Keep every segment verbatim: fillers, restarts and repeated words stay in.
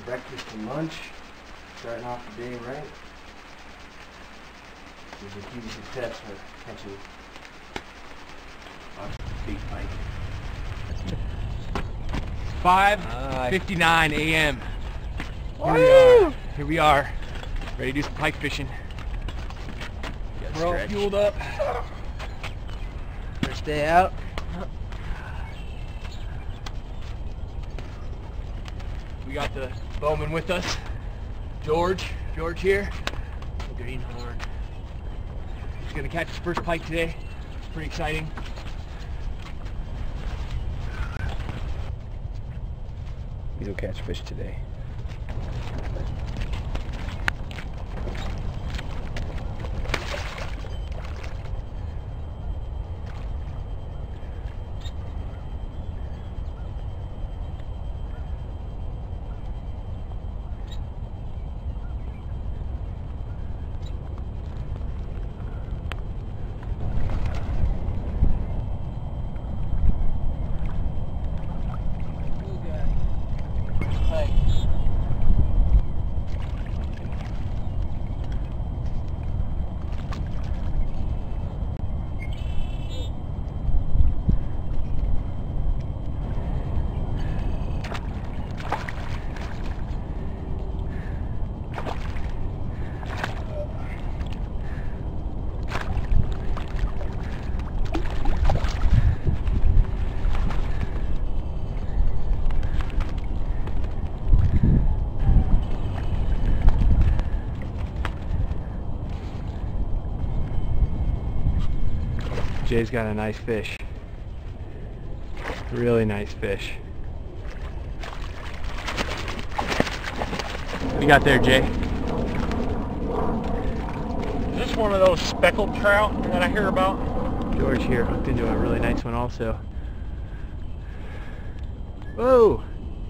breakfast and lunch. Starting off the day right. These are huge success for catching lots of big pike. five fifty-nine a m Here we are. Here we are. Ready to do some pike fishing. We're all fueled up. First day out. We got the bowman with us. George. George here. The greenhorn. He's gonna catch his first pike today. It's pretty exciting. He'll catch fish today. Jay's got a nice fish. Really nice fish. What you got there, Jay? Is this one of those speckled trout that I hear about? George here hooked into a really nice one also. Whoa!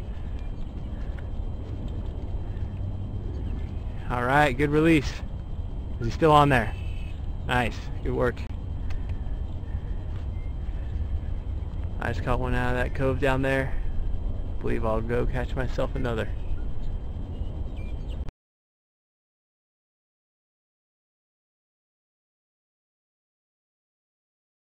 Alright, good release. Is he still on there? Nice, good work. I just caught one out of that cove down there. I believe I'll go catch myself another.